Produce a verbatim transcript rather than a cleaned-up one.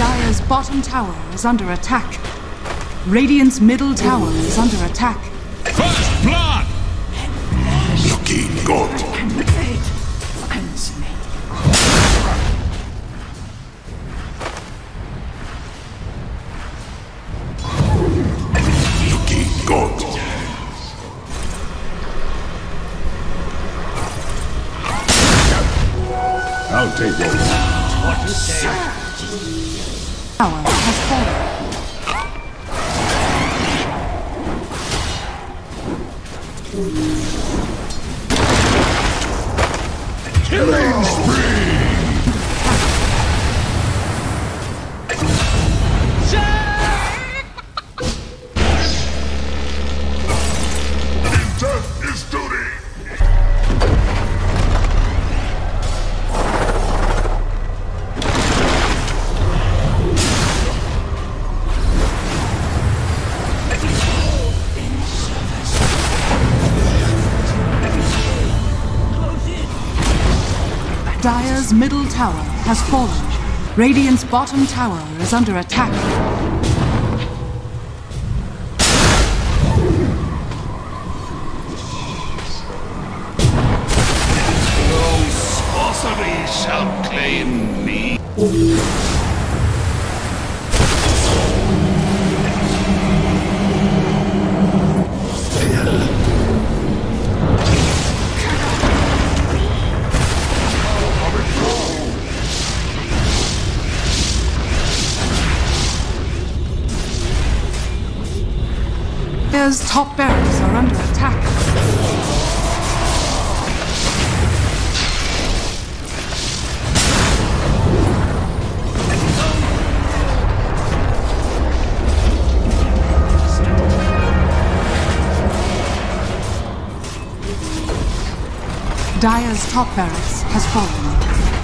Dire's bottom tower is under attack. Radiant's middle tower is under attack. First blood! Looking good. Fate finds me. Looking good. I'll take over. What you say? Tower has fallen. Killing spree! Intent is duty! Dire's middle tower has fallen. Radiant's bottom tower is under attack. No sorcery shall claim me. Dire's top barracks are under attack. Dire's top barracks has fallen.